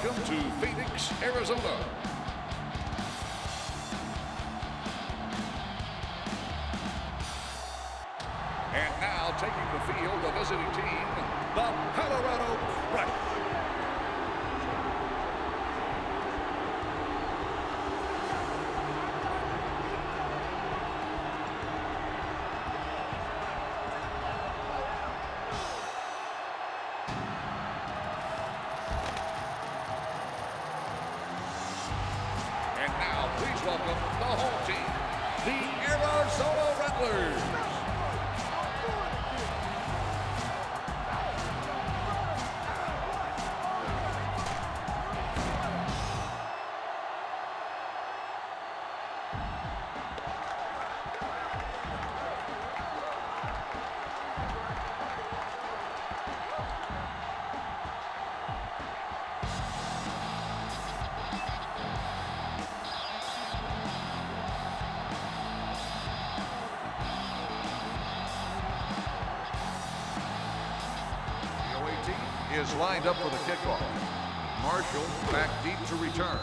Welcome to Phoenix, Arizona. And now taking the field, the visiting team, the Colorado Crush. And now, please welcome the home team, the Arizona Rattlers. Is lined up for the kickoff. Marshall back deep to return.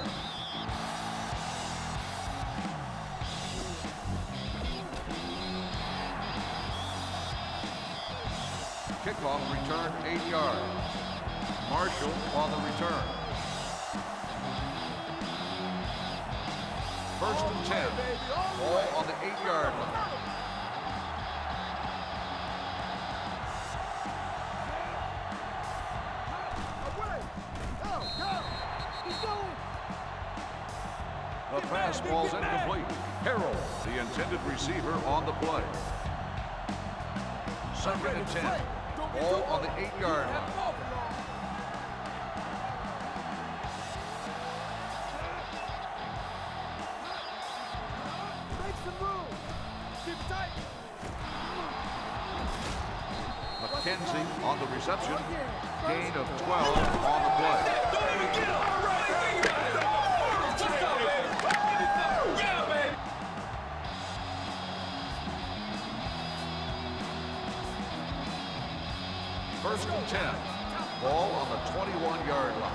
Kickoff return 8 yards. Marshall on the return. First and 10. Ball on the 8-yard line. The pass ball's incomplete. Harold, the intended receiver, on the play. Second and 10. Ball on the 8-yard line. McKenzie on the reception. Gain of 12 on the play. First and 10. Ball on the 21-yard line.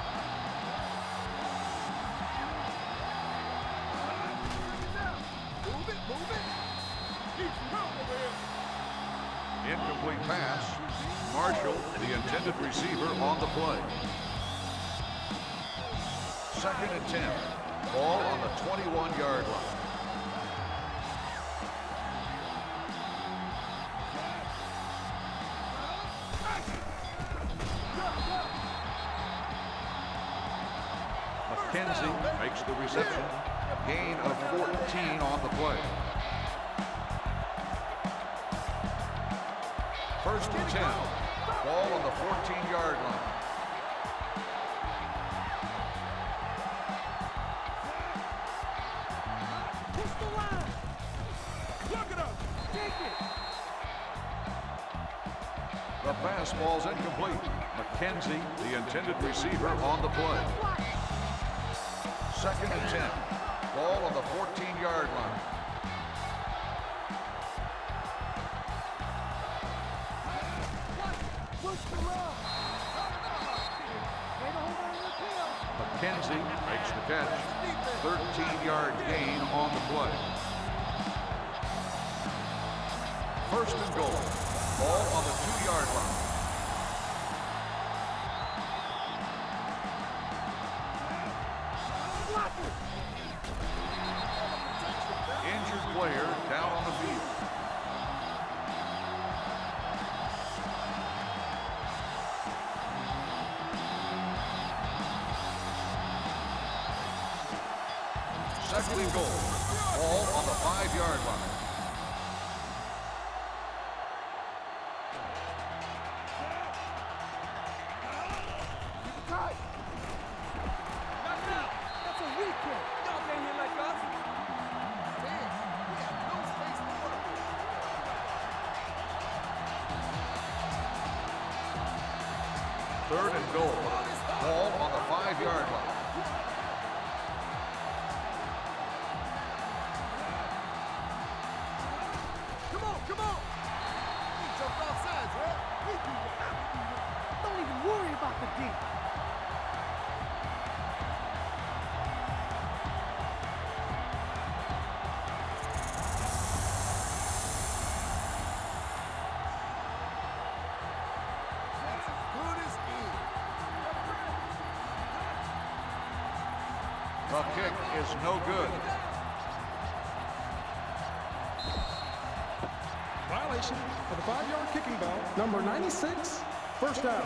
Incomplete pass. Marshall, the intended receiver, on the play. Second and 10. Ball on the 21-yard line. McKenzie makes the reception. Gain of 14 on the play. First and 10. Ball on the 14-yard line. Push the line. Look it up. Take it. The pass ball's incomplete. McKenzie, the intended receiver, on the play. Second and 10. Ball on the 14-yard line. McKenzie makes the catch. 13-yard gain on the play. First and goal. Ball on the 2-yard line. Injured player down on the field. Second and goal. Ball on the 5-yard line. That's a weak kick. Y'all can't hit like us. Damn, we got no space to work. Third and goal. Ball on the 5-yard line. Come on. He jumped off sides, right? Don't even worry about the deep. The kick is no good. Violation of the 5-yard kicking ball. Number 96, first down.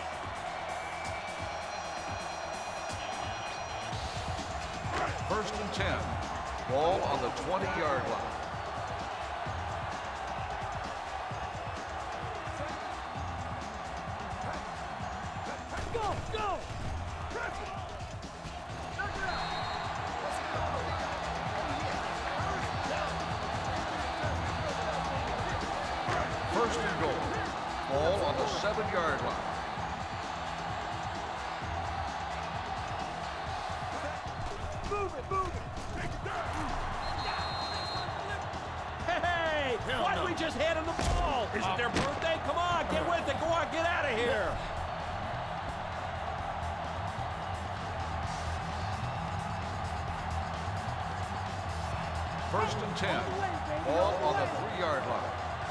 First and 10. Ball on the 20-yard line. Go, go! First and goal. Ball on the 7-yard line. Move it, move it! Take it down! Hey! Why did we just hand him the ball? Is it their birthday? Come on, get with it. Go on, get out of here. First and 10. Ball on the 3-yard line.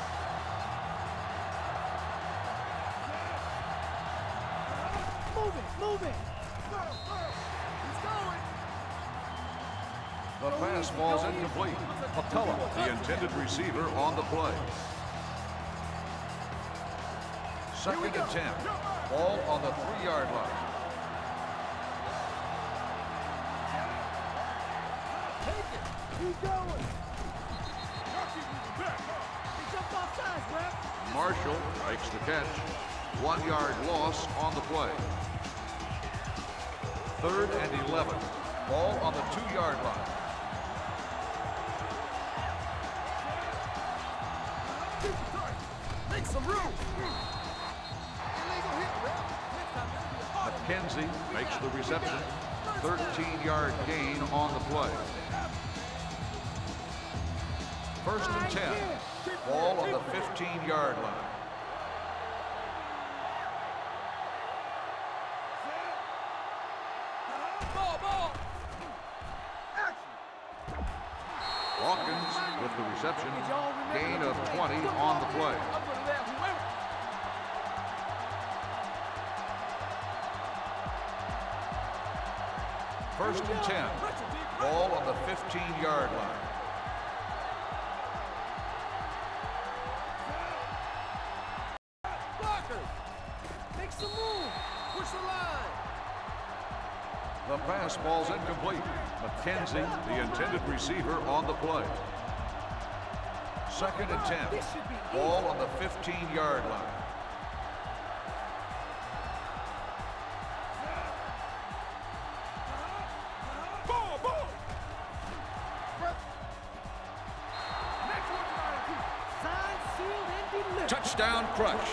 Move it, move it! He's going! The pass ball's incomplete. McCullough, the intended receiver, on the play. Second and 10. Ball on the 3-yard line. Take it! Keep going! He jumped off sides, ref! Marshall makes the catch. 1-yard loss on the play. Third and 11. Ball on the 2-yard line. Make some room! Illegal hit, ref! Next time, that'll be a hard McKenzie makes the reception. 13-yard gain on the play. First and 10. Ball on the 15-yard line. Ball, ball! Hawkins with the reception. Gain of 20 on the play. First and 10. Ball on the 15-yard line. Blockers! Make some room! Push the line! The pass ball's incomplete. McKenzie, the intended receiver, on the play. Second and 10. This should be Ball on the 15-yard line. Ball, ball! Next one, signed, sealed, and delivered. Touchdown, Crush.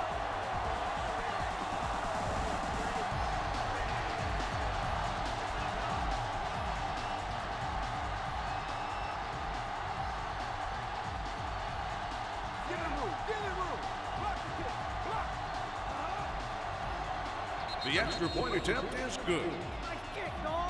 Give it room, give it room. Block the kick, block. The extra point attempt is good. Nice kick, dog.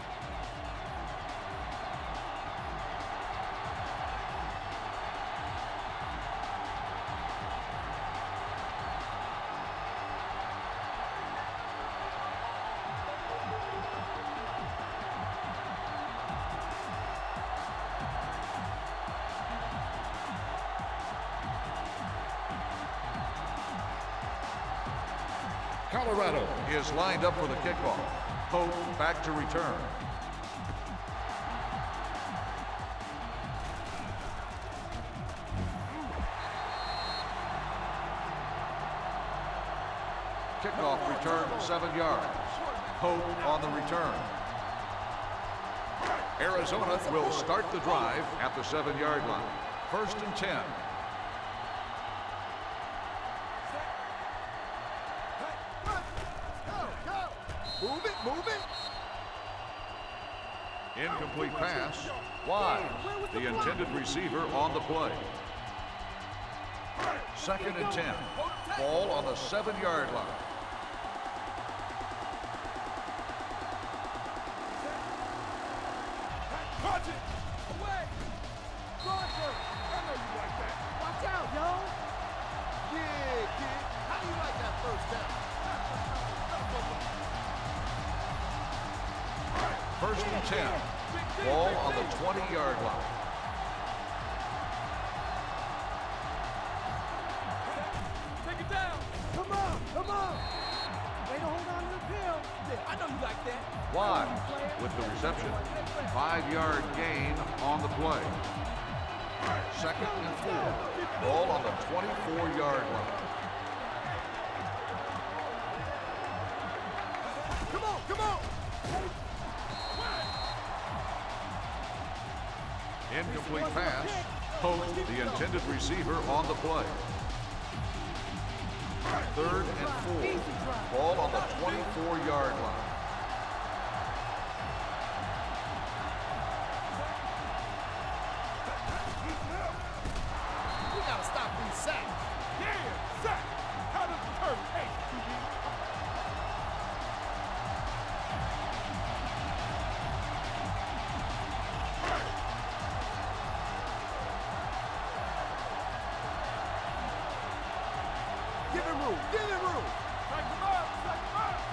Colorado is lined up for the kickoff. Pope back to return. Kickoff return 7 yards. Pope on the return. Arizona will start the drive at the 7-yard line. First and 10. Move it, move it. Incomplete pass. Wide. The intended receiver on the play. Second and 10. Ball on the 7-yard line. Punch it. Away. Roger. I know you like that. Watch out, yo. Yeah, kid. How do you like that first down? First and 10. Ball on the 20-yard line. Take it down. Come on, come on. Way to hold on to the field. Yeah, I know you like that. Wide with the reception. 5-yard gain on the play. Second and 4. Ball on the 24-yard line. Come on, come on. Incomplete pass. Hope, the intended receiver, on the play. Third and 4. Ball on the 24-yard line. We gotta stop these sacks. Yeah, sack. How does the turn? Hey, give him room. Give him room. Strike him up. Strike him up.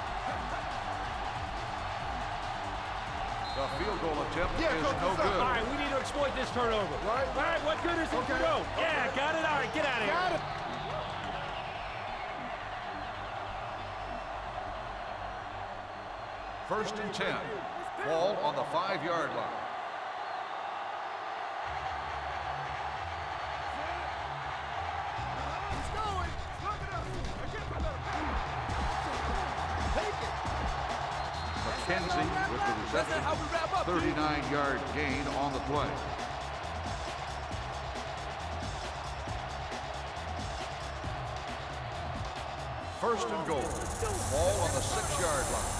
The field goal attempt is no good. All right, we need to exploit this turnover. Right. All right, what good is it to go? Yeah, got it. All right, get out of here. Got it. First and 10. Ball on the 5-yard line. He's going. Look it up. Again, another pass. Take it. McKenzie with the That's reception. how we wrap up. 39-yard gain on the play. First and goal. Ball on the 6-yard line.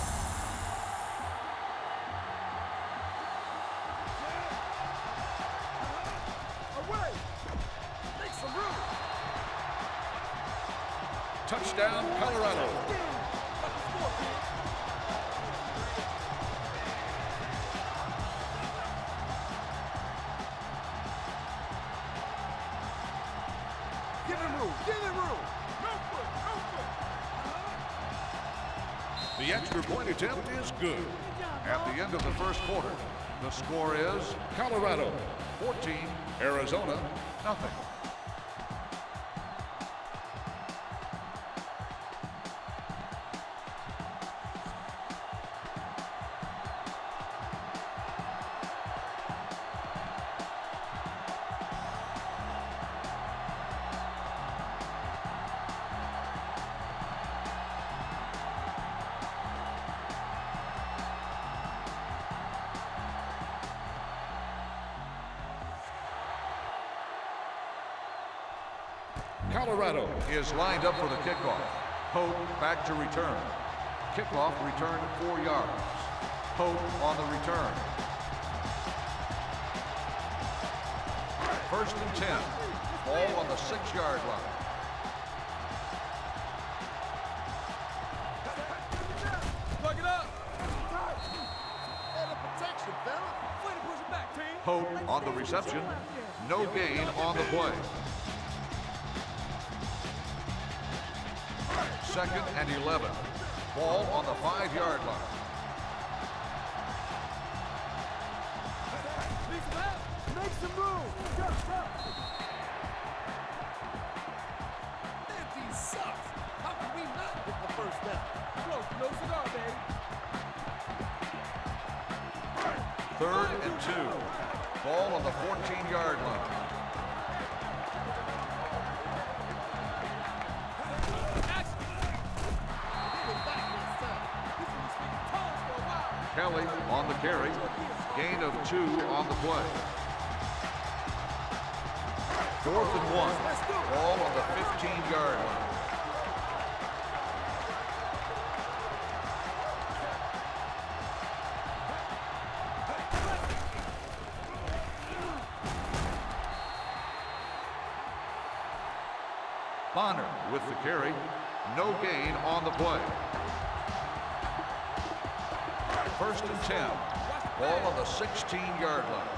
Away. Make some room. Touchdown, Colorado. Give him room. Give him room. No foot. No foot. The extra point attempt is good. At the end of the first quarter, the score is Colorado 14, Arizona nothing. Colorado is lined up for the kickoff. Hope back to return. Kickoff return 4 yards. Hope on the return. First and 10. Ball on the 6-yard line. Plug it up. And a protection, fella. Way to push it back, team. Hope on the reception. No gain on the play. Second and 11. Ball on the 5-yard line. Make some room. Go, go. Man, these sucks. How can we not get the first down? Close, no cigar, baby. Third and 2. Ball on the 14-yard line. Kelly on the carry. Gain of 2 on the play. 4th and 1. Ball on the 15-yard line. Bonner with the carry. No gain on the play. First and 10. Ball on the 16-yard line.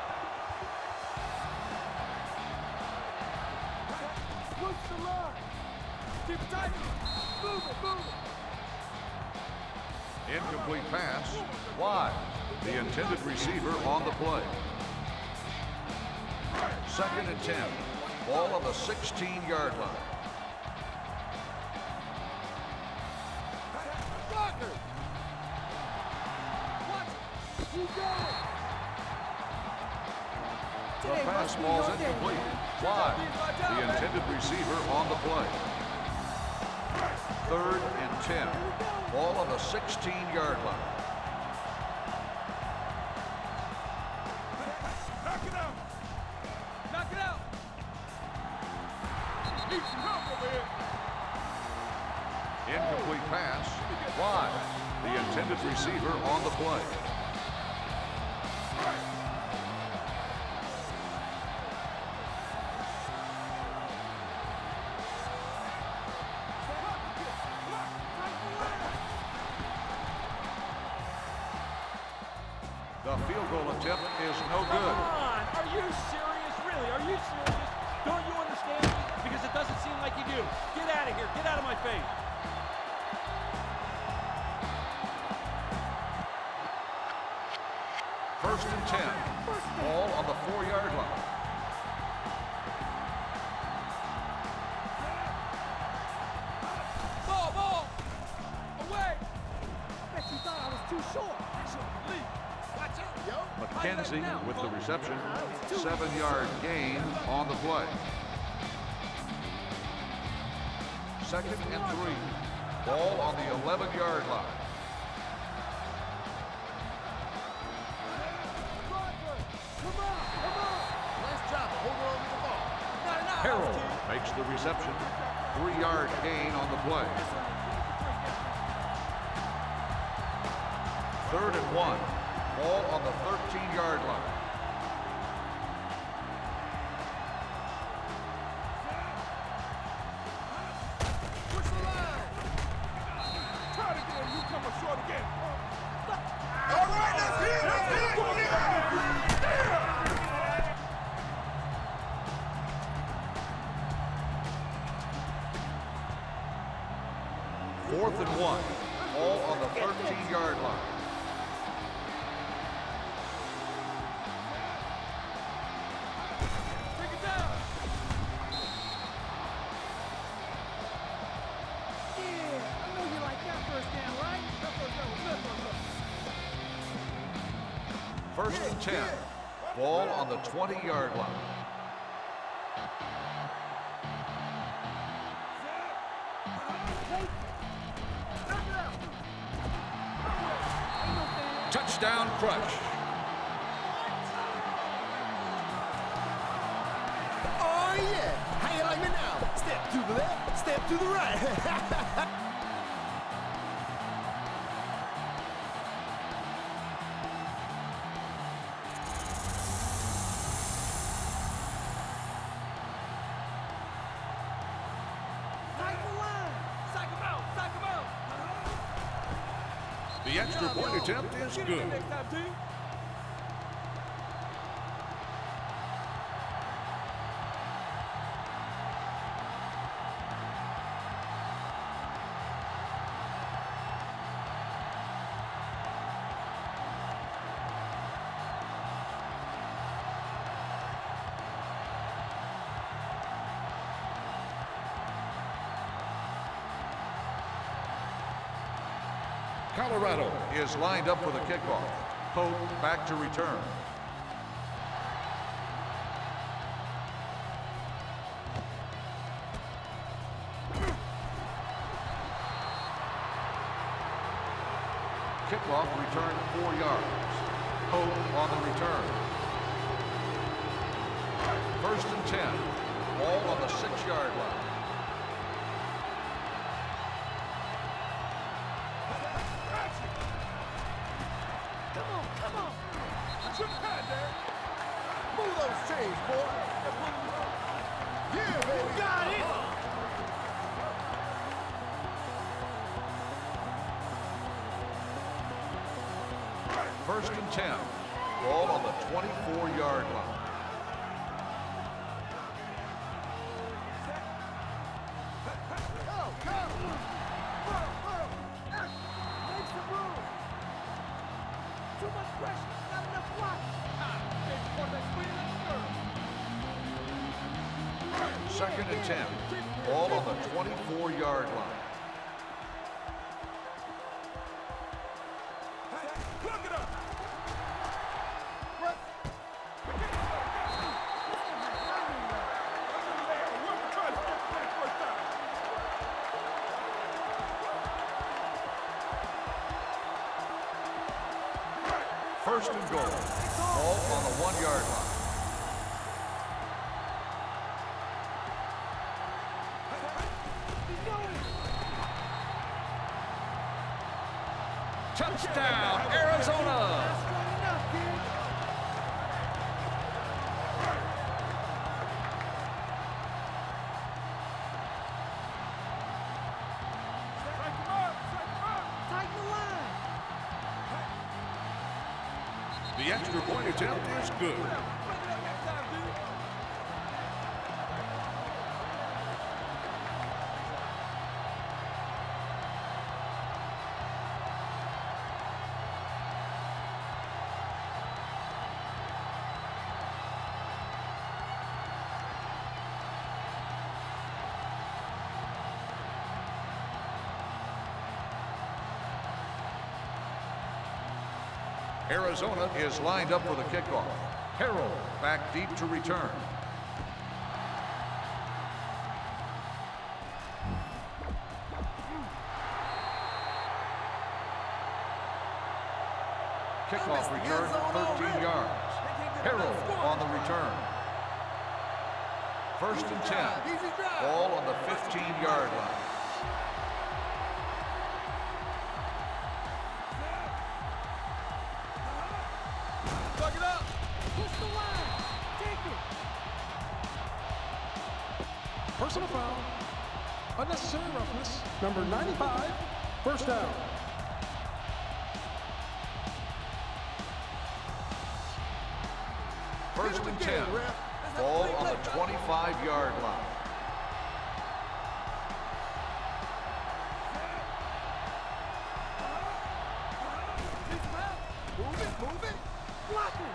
Push the line. Keep it tight. Move it, move it. Incomplete pass. Wide. The intended receiver on the play. 2nd and 10. Ball on the 16-yard line. The pass ball's incomplete. Wide. The intended receiver on the play. 3rd and 10. Ball on the 16-yard line. Knock it out. Knock it out. Need some help over here. Incomplete pass. Wide. The intended receiver on the play. The field goal attempt is no good. Come on! Are you serious? Really? Are you serious? Don't you understand me? Because it doesn't seem like you do. Get out of here. Get out of my face. First and 10. Ball on the 4-yard line. Ball. Away. I bet you thought I was too short. Watch out, yo. McKenzie with the reception. 7-yard gain on the play. 2nd and 3. Ball on the 11-yard line. Nice job of holding on to the ball. Harold makes the reception. 3-yard gain on the play. 3rd and 1. Ball on the 13-yard line. Push the line. Try it again. You come up short again. All right, let's hit it. Fourth and 1. Ball on the 13-yard line. Take it down. Yeah, I know you like that first down, right? That first down was good. 1st and 10. Ball on the 20-yard line. Touchdown, Crush. Oh, yeah. How you like me now? Step to the left, step to the right. The extra point attempt is good. Next time, team. Colorado is lined up for the kickoff. Pope back to return. Kickoff return 4 yards. Pope on the return. 1st and 10. Ball on the 6-yard line. Move those chains, boy. Yeah, baby. Got it. 1st and 10. Ball on the 24-yard line. Make some room. Too much pressure. Not enough blocking. Second and 10. Ball on the 24-yard line. Plug it up. First and goal. Ball on the 1-yard line. Touchdown, Arizona! The extra point attempt is good. Arizona is lined up for the kickoff. Harrell back deep to return. Kickoff return, 13 yards. Harrell on the return. First and 10. Ball on the 15-yard line. Personal foul. Unnecessary roughness. Number 95. First down. First and 10. Ball on the 25-yard line. Move it. Block it.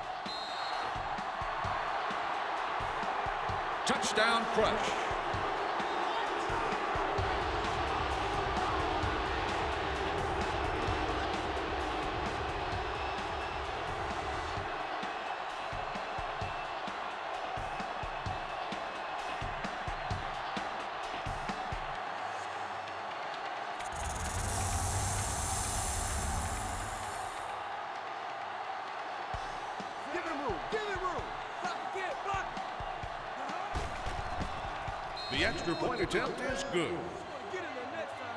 Touchdown, Crush. The extra point attempt is good. Get in there next time.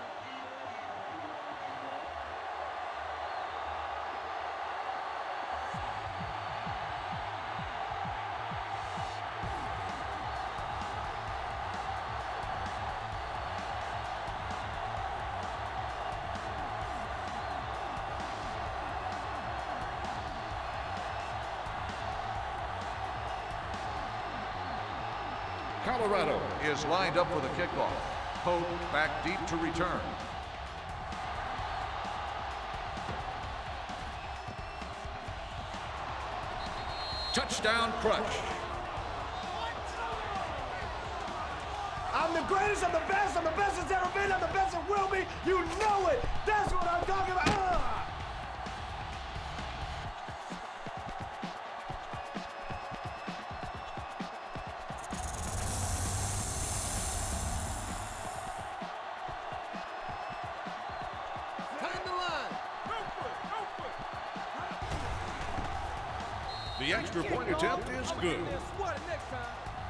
Colorado is lined up for the kickoff. Pope back deep to return. Touchdown, Crush. I'm the greatest, I'm the best that's ever been, I'm the best that will be. You know it. That's what I'm talking about. The extra point attempt is good. Squat it next time.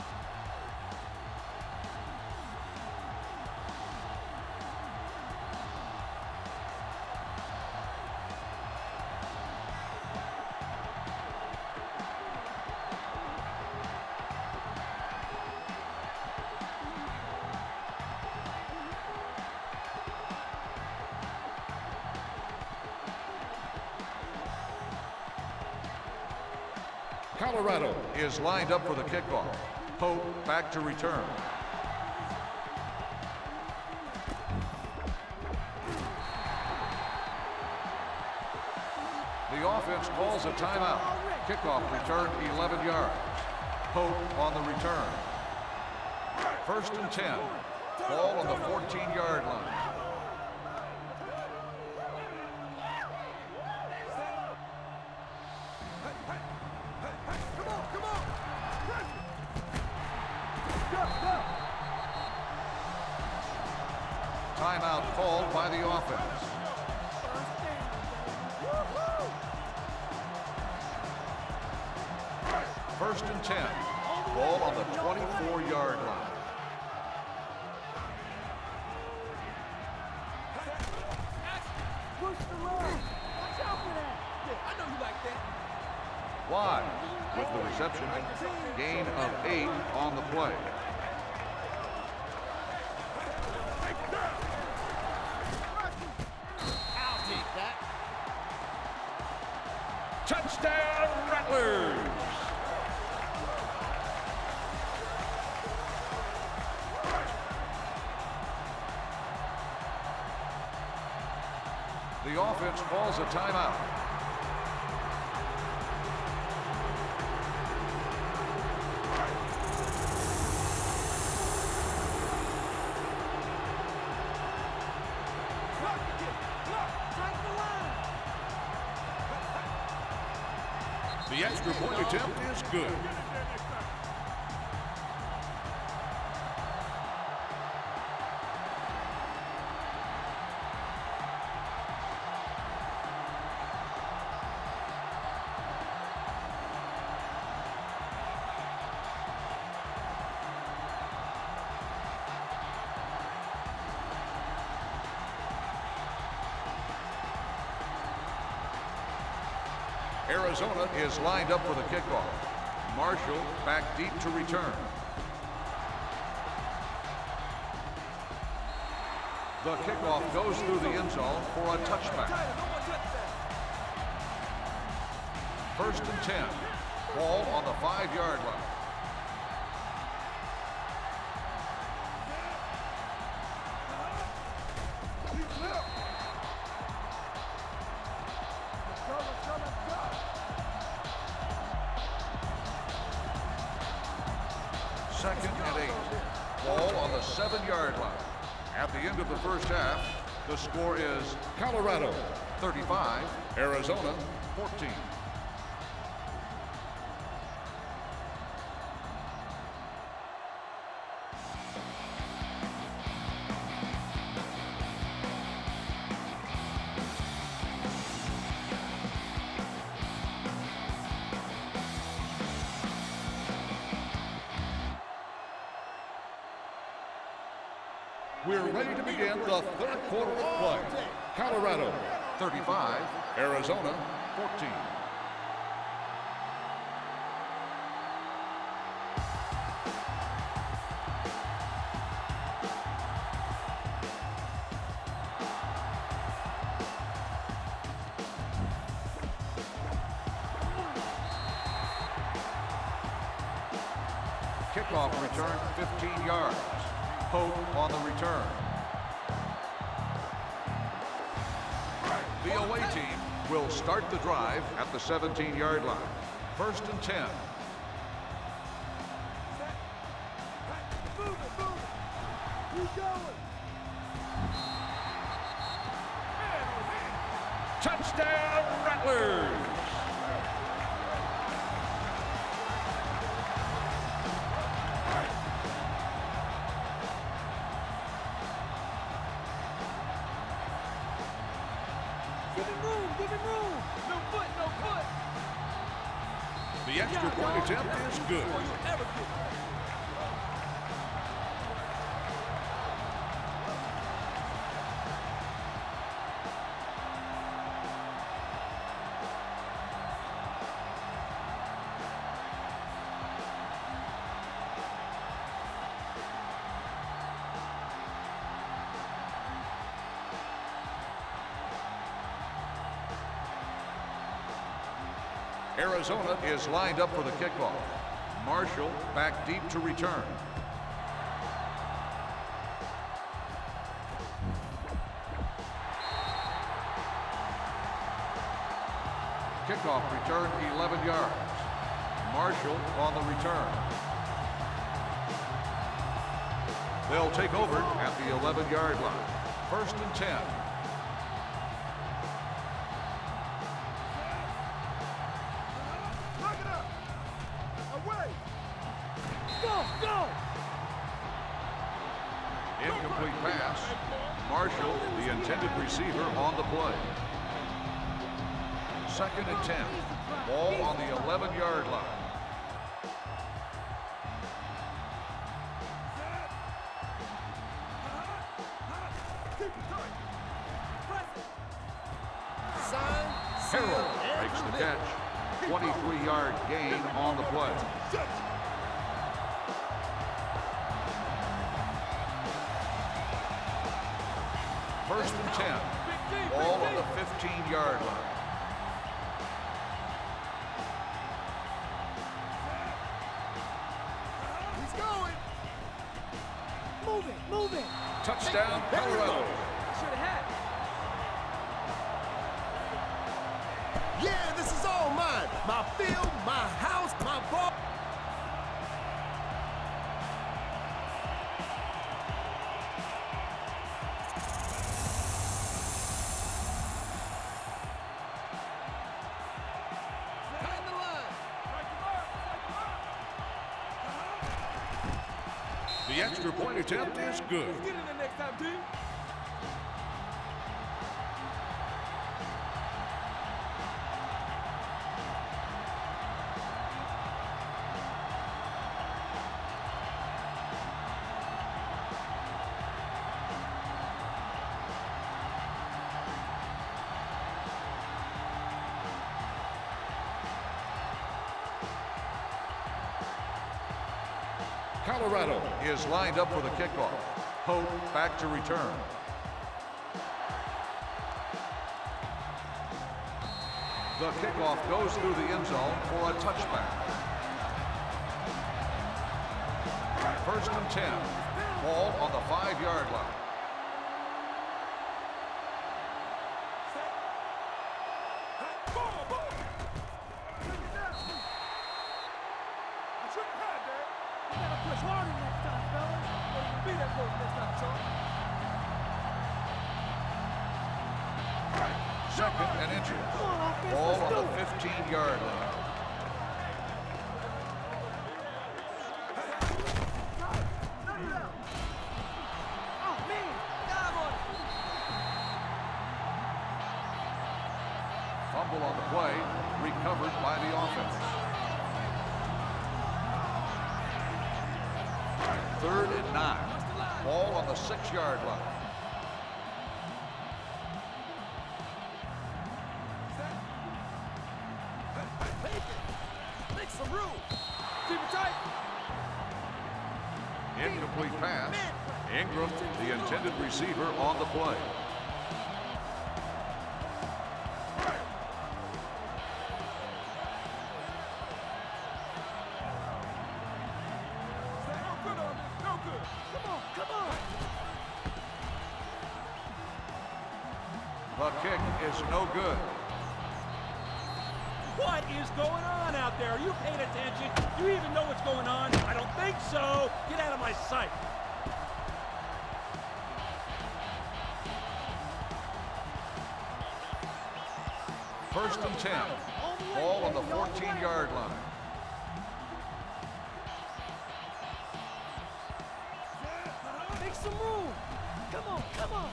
Colorado is lined up for the kickoff. Pope back to return. The offense calls a timeout. Kickoff return 11 yards. Pope on the return. 1st and 10. Ball on the 14-yard line. Timeout called by the offense. First and 10. Ball on the 24-yard line. Push the run. Watch out for that. Yeah, I know you like that. Wide with the reception. Gain of 8 on the play. I'll take that. Touchdown, Rattlers! The offense calls a timeout. The extra point attempt is good. Arizona is lined up for the kickoff. Marshall back deep to return. The kickoff goes through the end zone for a touchback. 1st and 10. Ball on the 5-yard line. Second and 8. Ball on the 7-yard line. At the end of the first half, the score is Colorado 35, Arizona 14. We're ready to begin the third quarter of play. Colorado 35, Arizona 14. Kickoff return 15 yards. Pope on the return. The away team will start the drive at the 17-yard line. 1st and 10. touchdown, Rattlers. The extra point attempt is good. Arizona is lined up for the kickoff. Marshall back deep to return. Kickoff return 11 yards. Marshall on the return. They'll take over at the 11-yard line. 1st and 10. Knock it up. Away. Go. Incomplete pass. Marshall, the intended receiver, on the play. 2nd and 10. Ball on the 11-yard line. Harold makes the catch. 23-yard gain on the play. First and 10. Ball on the 15-yard line. He's going. Move it. Touchdown, Colorado. Should have had. Yeah, this is all mine. My field, my house, my ball. Tighten the line. The extra point attempt is good. Get in there next time, D. Colorado is lined up for the kickoff. Hope back to return. The kickoff goes through the end zone for a touchback. 1st and 10. Ball on the 5-yard line. Push harder next time, fellas. Be that close next time, son. 2nd and inches. Ball on the 15-yard line. Oh, man. Dive on it. Fumble on the play, recovered by the offense. 3rd and 9. Ball on the 6-yard line. Make some room. Keep it tight. Incomplete pass. Ingram, the intended receiver, on the play. The kick is no good. What is going on out there? Are you paying attention? Do you even know what's going on? I don't think so. Get out of my sight. First and 10. Ball on the 14-yard line. Make some room. Come on.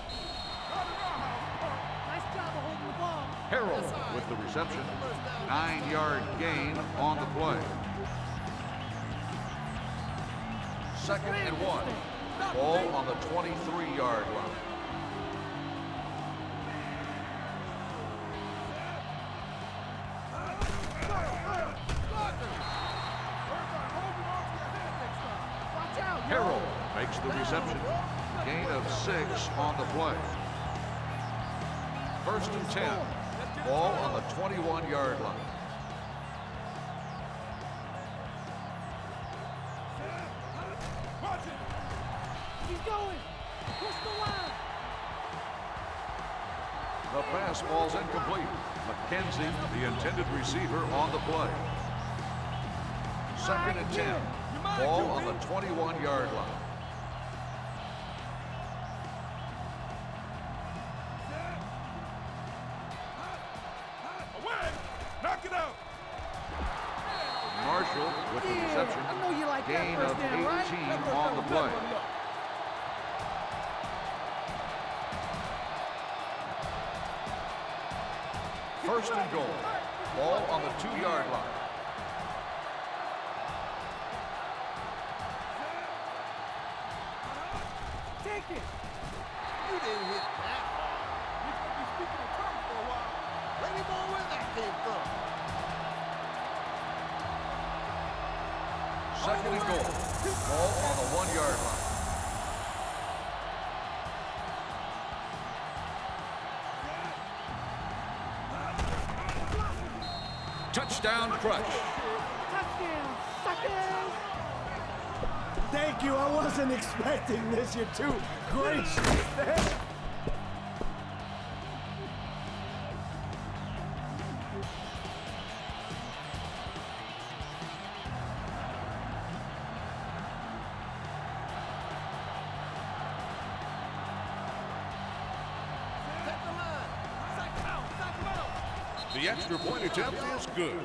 Nice job of holding the ball. Harold with the reception. 9-yard gain on the play. 2nd and 1. Ball on the 23-yard line. Harold makes the reception. Gain of 6 on the play. 1st and 10. Ball on the 21-yard line. He's going. Push the line. The pass falls incomplete. McKenzie, the intended receiver, on the play. 2nd and 10. Ball on the 21-yard line. Away! Knock it out! Marshall with the reception. I know you like Gain that of first down, right? 18 on the play. First and goal. Ball on the 2-yard line. Take it. You didn't hit that hard. He's going to be speaking in tongues for a while. Let him know where that came from. 2nd and goal. Ball on the 1-yard line. Touchdown, Crush. Touchdown, suckers. Thank you. I wasn't expecting this. You're too gracious. The extra point attempt is good.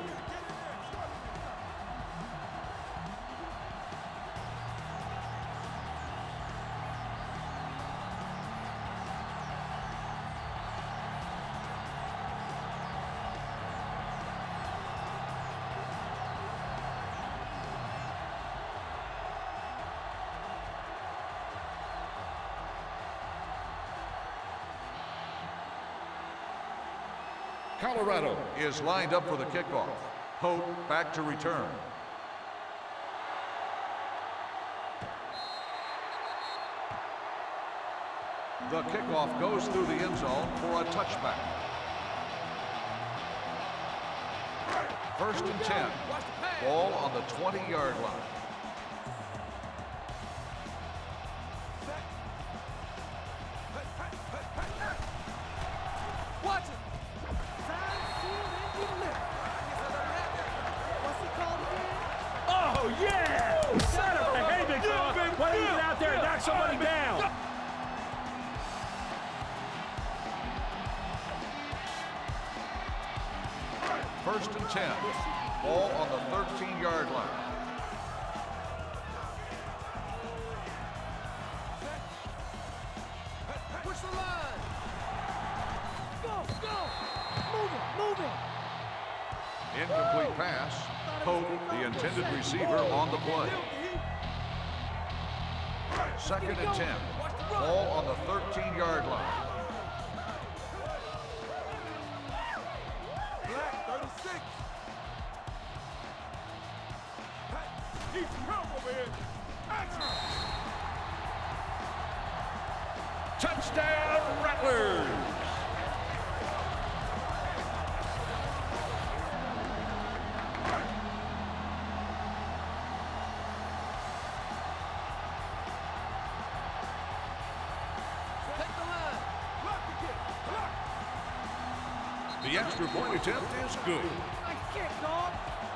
Colorado Is lined up for the kickoff. Hope back to return. The kickoff goes through the end zone for a touchback. 1st and 10. Ball on the 20-yard line. Watch it! What's he called again? Oh, yeah! Son of a hey, big fella. Why don't you get out there and knock somebody down? First and 10. Ball on the 13-yard line. Push the line. Go, go. Move it. Incomplete pass. Hope, the intended receiver, on the play. 2nd and 10. Ball on the 13-yard line. Black 36. Need some help over here. Action! touchdown, Rattlers. The extra point attempt is good. Nice kick, dog.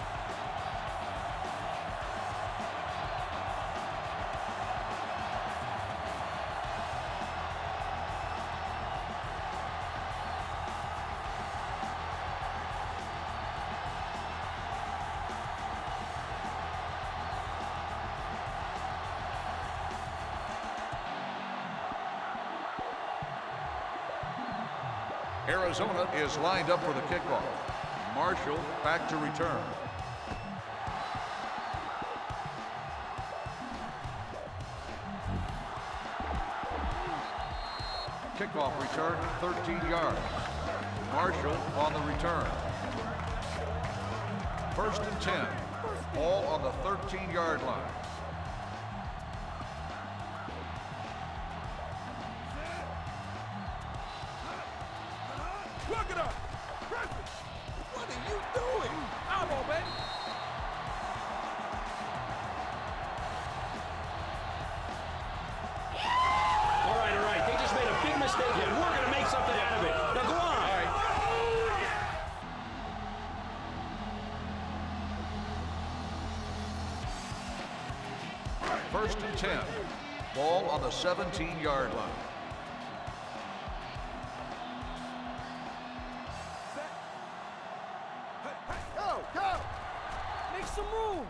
Arizona is lined up for the kickoff. Marshall back to return. Kickoff return, 13 yards. Marshall on the return. First and 10. Ball on the 13-yard line. Look it up! Press it! What are you doing? Elbow, baby! All right. They just made a big mistake here. We're going to make something out of it. Now, go on. All right. First and 10. Ball on the 17-yard line. Go, go! Make some room!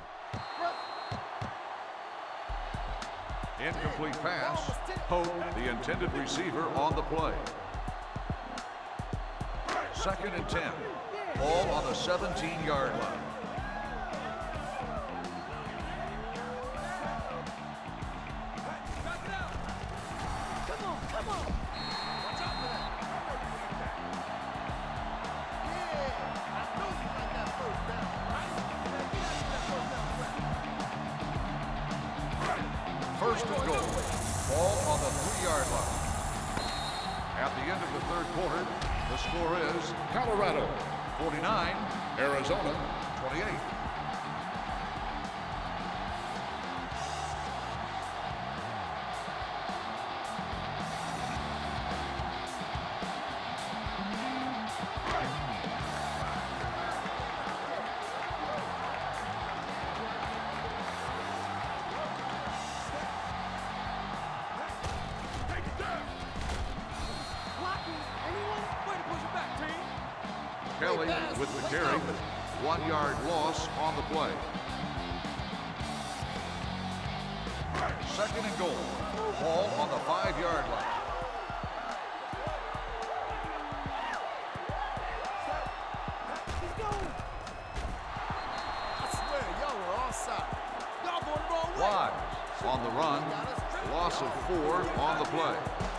Incomplete pass. Hope, the intended receiver, on the play. Second and 10. Ball on the 17-yard line. Come on, come on! Watch out for that! Yeah, I know you like that first down, right? Get out of that first down. First and goal. Ball on the 3-yard line. At the end of the third quarter, the score is Colorado 49, Arizona 28. Kelly with the carry. 1-yard loss on the play. Second and goal. Ball on the 5-yard line. He's going! I swear, y'all were offside. Y'all going the wrong way. Wise on the run. Loss of 4 on the play.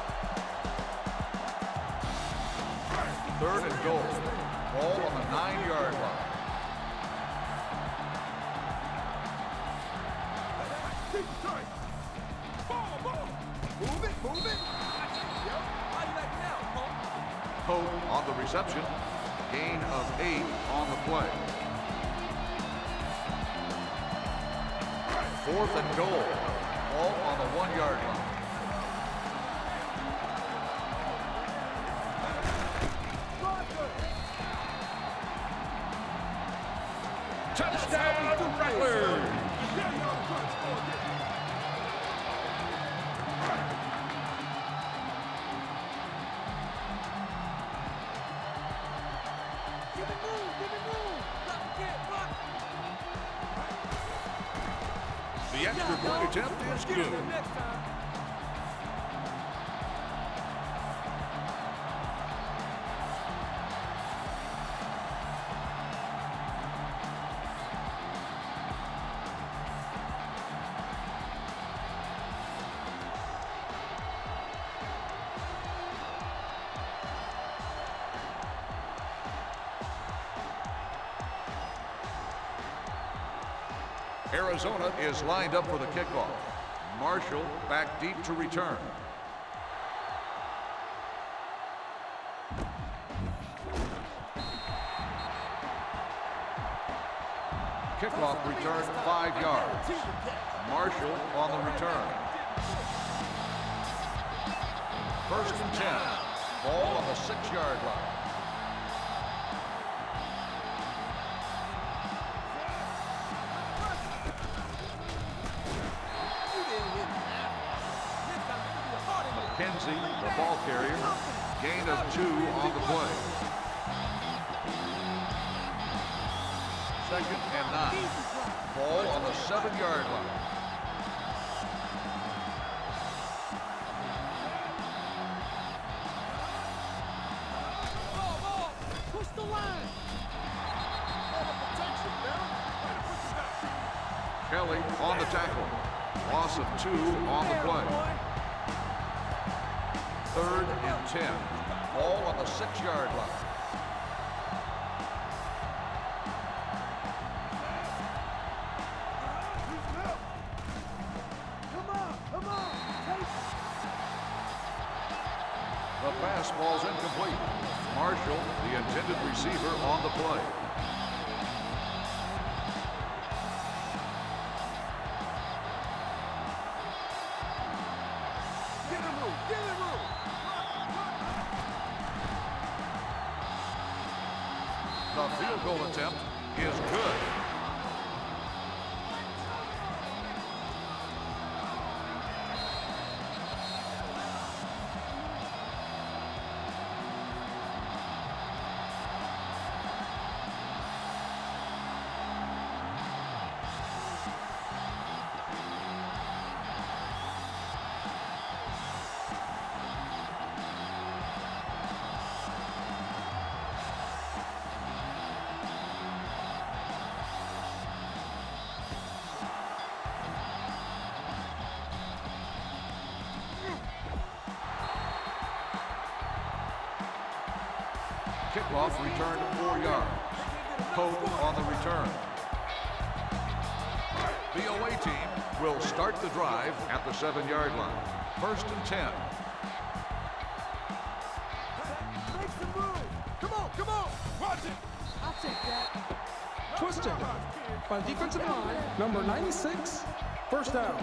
Third and goal. Ball on the 9-yard line. Move it, move it. Hope on the reception. Gain of 8 on the play. Fourth and goal. Ball on the 1-yard line. touchdown Rattlers. The extra point attempt is good. Arizona is lined up for the kickoff. Marshall back deep to return. Kickoff return 5 yards. Marshall on the return. First and 10. Ball on the 6-yard line. Kenzie, the ball carrier, gain of 2 on the play. Second and 9. Ball on the 7-yard line. Push the line. Kelly on the tackle. Loss of 2 on the play. Third and 10. Ball on the 6-yard line. Come on. The pass ball's incomplete. Marshall, the intended receiver, on the play. The field goal attempt is good. Kickoff returned 4 yards. Pope on the return. The away team will start the drive at the 7-yard line. 1st and 10. Make some room. Come on, come on. Watch it. I'll take that. Twisted by the defensive line, number 96, first down.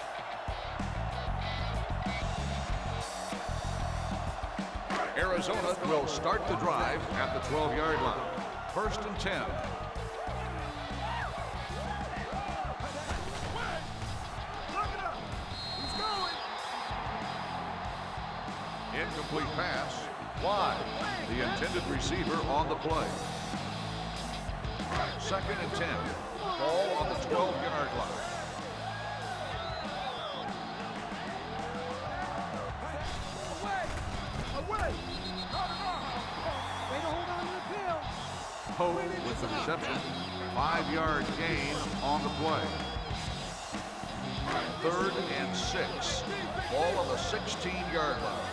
Arizona will start the drive at the 12-yard line. 1st and 10. Incomplete pass. Wide. The intended receiver on the play. 2nd and 10. Ball on the 12-yard line. Away. Way to hold on to the field. Pope with the reception. 5-yard gain on the play. 3rd and 6. Ball on the 16-yard line.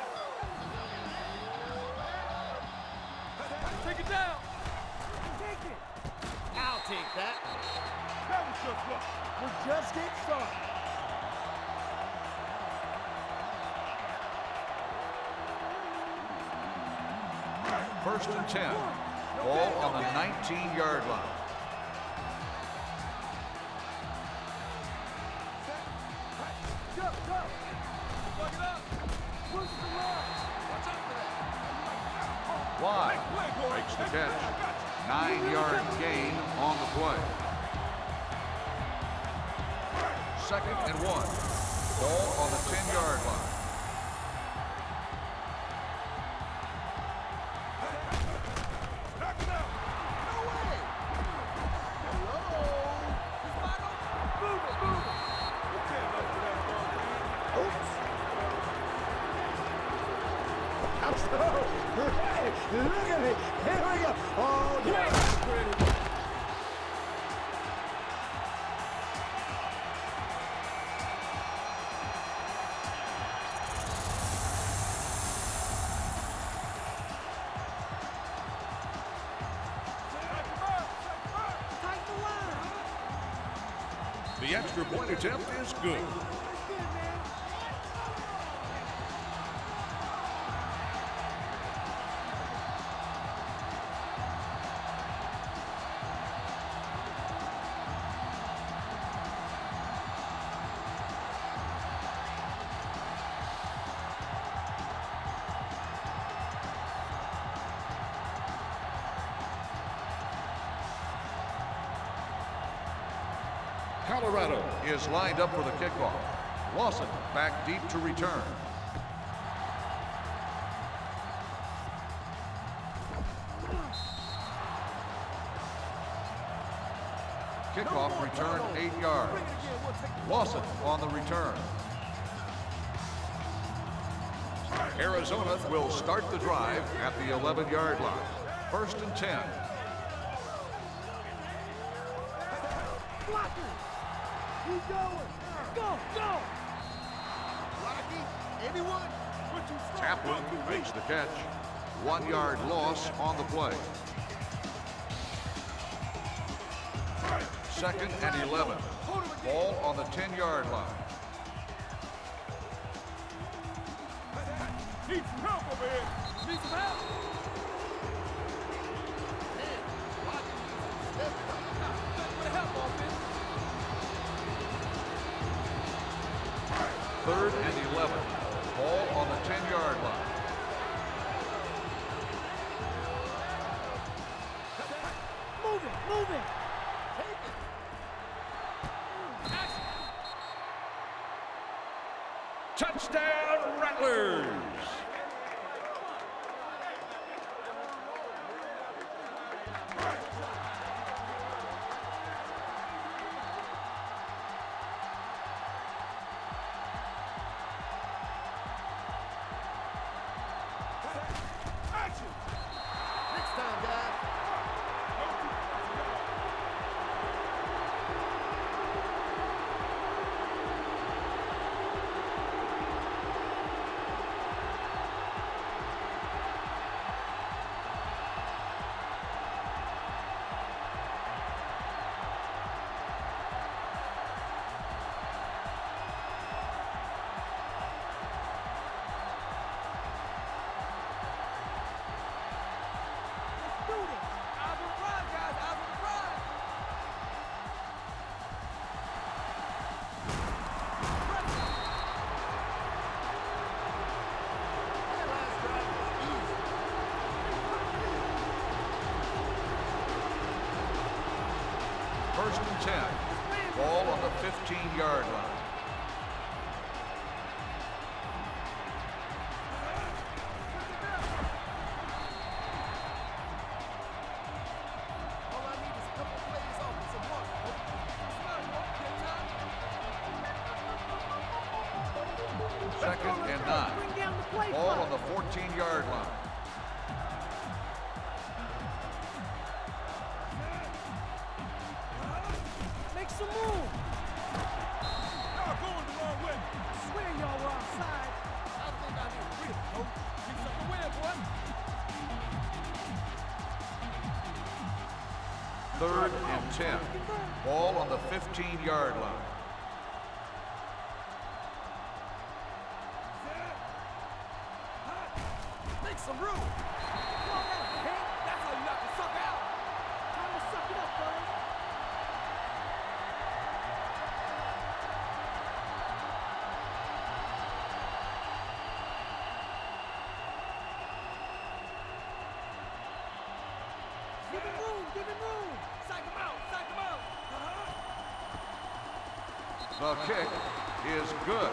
Take it down. Take it. I'll take that. That was just luck. We're just getting started. First and 10. Ball on the 19-yard line. Go, go. Plug it up. Push the line. Watch out for that. Wide. Makes the catch. 9-yard gain on the play. 2nd and 1. Ball on the 10-yard line. Knock it out. No way. Hello. It's wide open. Move it, move it. You can't look for that ball, man. Oops. I'm so ready. Look at me. Here we go. Oh, yeah. Pretty. Tighten the line. The extra point attempt is good. That's good, man. Colorado is lined up for the kickoff. Lawson back deep to return. Kickoff return 8 yards. Lawson on the return. Arizona will start the drive at the 11-yard line. 1st and 10. Blocker. Keep going. Go, go. Rocky, anyone? What you strong? Taplin makes the catch. 1-yard loss on the play. 2nd and 11. Ball on the 10-yard line. Need some help over here. Need some help. What help, offense? 3rd and 11. Ball on the 10-yard line. Move it, move it. Touchdown, Rattlers! Action. Next time, guys. First and 10. Ball on the 15-yard line. All I need is a couple plays off and some work. Second and 9. Bring down the play Ball clock. on the 14-yard line. Make some room. Y'all going the wrong way. I swear y'all were offside. I think I need a breather, coach. Get something to win, boy. Third and 10. Ball on the 15-yard line. Make some room. That's how you knock the sucker out. Time to suck it up, fellas. Give him room, give him room. Psych him out, psych him out. The kick is good.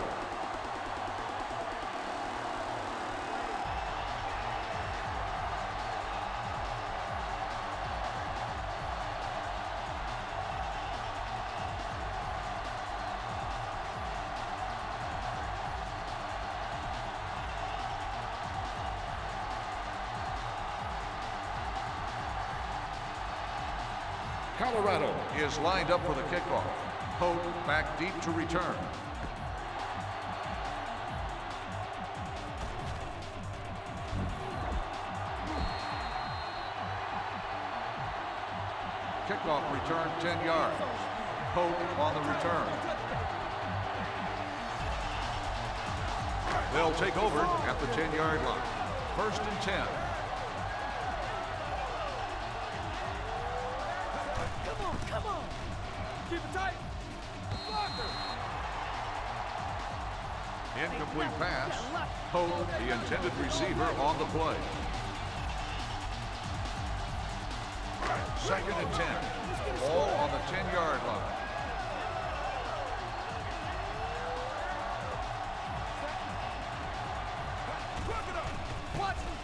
Colorado. Is lined up for the kickoff. Hope back deep to return. Kickoff return 10 yards. Hope on the return. They'll take over at the 10-yard line. First and 10. Come on. Keep it tight. Blocker. Incomplete pass. Hope, the intended receiver, on the play. Second and 10. Ball on the 10-yard line. Block it up. Watch it.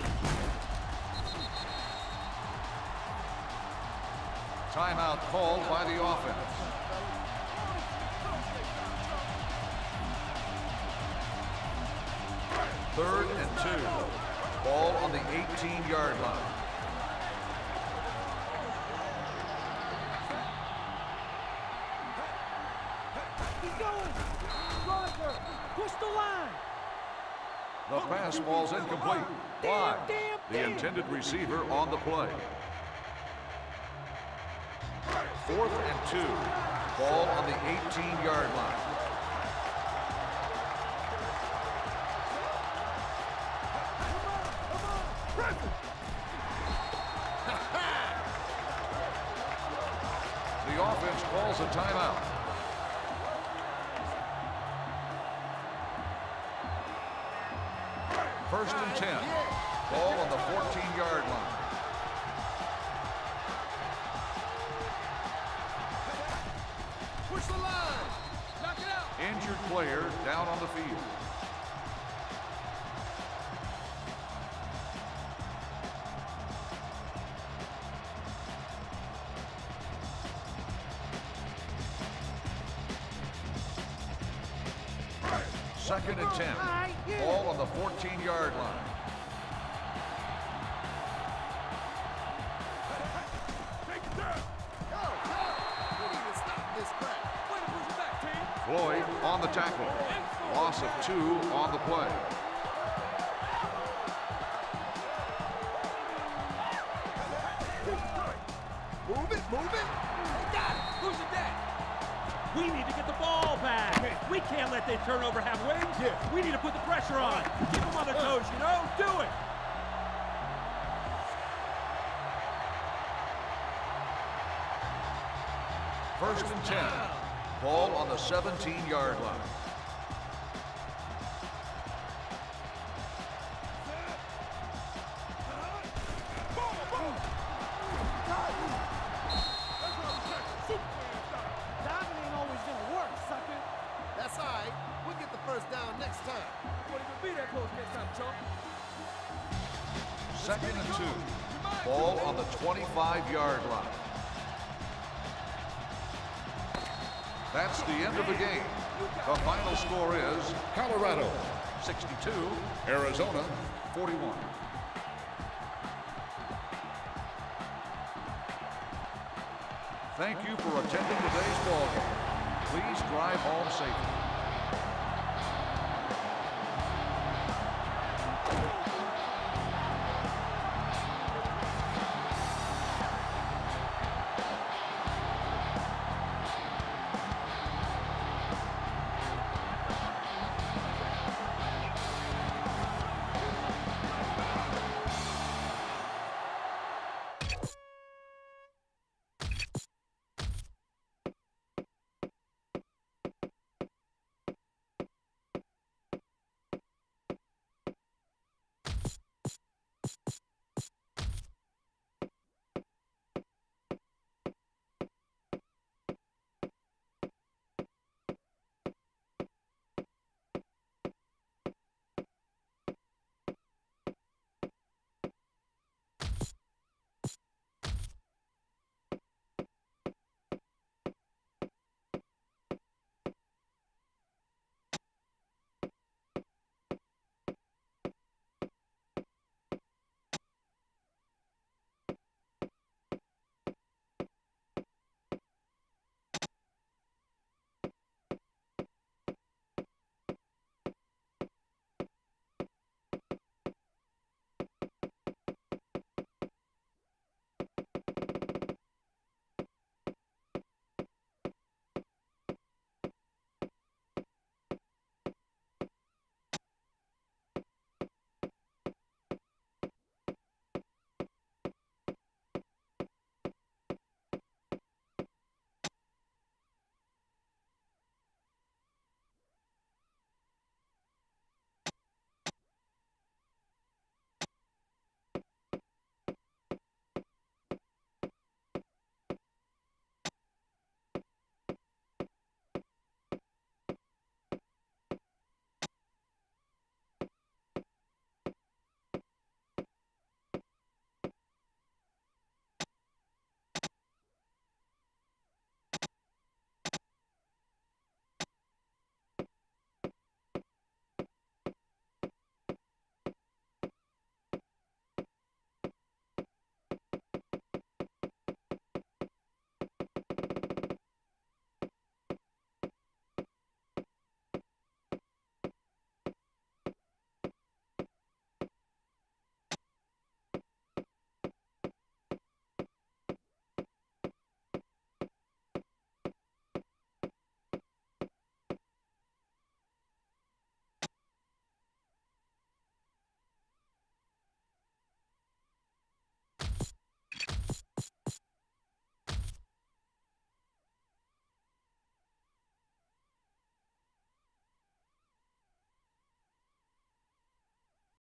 Timeout called by the offense. Third and 2. Ball on the 18-yard line. He's going. Roger. Push the line. The pass ball's incomplete. Wide. The intended receiver on the play. Fourth and 2. Ball on the 18-yard line. The offense calls a timeout. First and 10. Ball on the 14-yard line. Push the line. Knock it out. Injured player down on the field. Second and 10. Ball on the 14-yard line. Take it down. Go. We need to stop this crap. Way to push it back, team. Floyd on the tackle. Loss of 2 on the play. Move it, move it. They got it. Who's it that? We need to get the ball back. We can't let that turnover have wings. We need to put the pressure on. Keep them on their toes, you know? Do it. First and 10. Ball on the 17-yard line. 2nd and 2. Ball on the 25-yard line. That's the end of the game. The final score is Colorado 62, Arizona 41. Thank you for attending today's ball game. Please drive home safely.